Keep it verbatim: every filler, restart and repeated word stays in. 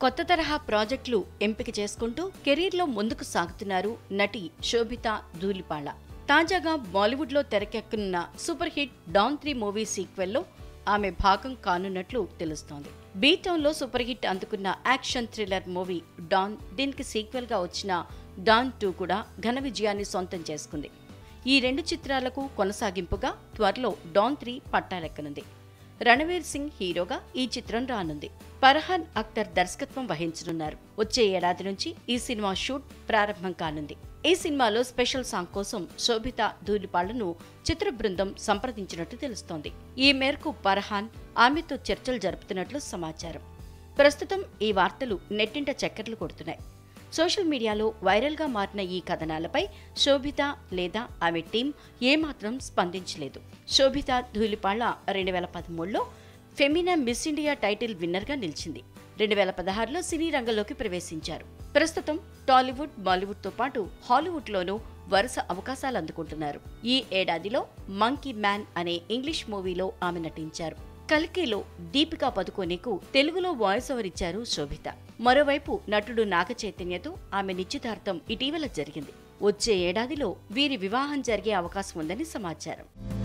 కొత్త తరహా ప్రాజెక్టులు ఎంపిక చేసుకుంటూ కెరీర్లో ముందుకు సాగుతున్నారు నటి శోభితా ధూళిపాళ. తాజాగా బాలీవుడ్లో తెరకెక్కనున్న super hit Don three movie సీక్వెల్లో ఆమె భాగం కానున్నట్లు తెలుస్తోంది. బీటౌన్లో సూపర్ హిట్ అందుకున్న యాక్షన్ థ్రిల్లర్ మూవీ డాన్, దీనికి సీక్వెల్గా వచ్చిన డాన్ టూ కూడా ఘన విజయాన్ని సొంతం చేసుకుంది. ఈ రెండు చిత్రాలకు కొనసాగింపుగా త్వరలో డాన్ త్రీ పట్టాలెక్కనుంది. రణవీర్ సింగ్ హీరోగా ఈ చిత్రం రానుంది. ఫర్హాన్ అఖ్తర్ దర్శకత్వం వహించనున్నారు. వచ్చే ఏడాది నుంచి ఈ సినిమా షూట్ ప్రారంభం కానుంది. ఈ సినిమాలో స్పెషల్ సాంగ్ కోసం శోభితా ధూళిపాళను చిత్ర బృందం సంప్రదించినట్టు తెలుస్తోంది. ఈ మేరకు ఫర్హాన్ ఆమెతో చర్చలు జరుపుతున్నట్లు సమాచారం. ప్రస్తుతం ఈ వార్తలు నెట్టింట చక్కర్లు కొడుతున్నాయి. సోషల్ మీడియాలో వైరల్గా మారిన ఈ కథనాలపై శోభిత లేదా ఆమె టీం ఏమాత్రం స్పందించలేదు. శోభితా ధూళిపాళ రెండు వేల పదమూడులో ఫెమినా మిస్ ఇండియా టైటిల్ విన్నర్గా నిలిచింది. రెండు వేల పదహారులో సినీ రంగంలోకి ప్రవేశించారు. ప్రస్తుతం టాలీవుడ్, బాలీవుడ్తో పాటు హాలీవుడ్లోనూ వరుస అవకాశాలు అందుకుంటున్నారు. ఈ ఏడాదిలో మంకీ మ్యాన్ అనే ఇంగ్లీష్ మూవీలో ఆమె నటించారు. కల్కిలో దీపికా పదుకోనెకు తెలుగులో వాయిస్ ఓవర్ ఇచ్చారు శోభిత. మరోవైపు నటుడు నాగ చైతన్యతో ఆమె నిశ్చితార్థం ఇటీవల జరిగింది. వచ్చే ఏడాదిలో వీరి వివాహం జరిగే అవకాశం ఉందని సమాచారం.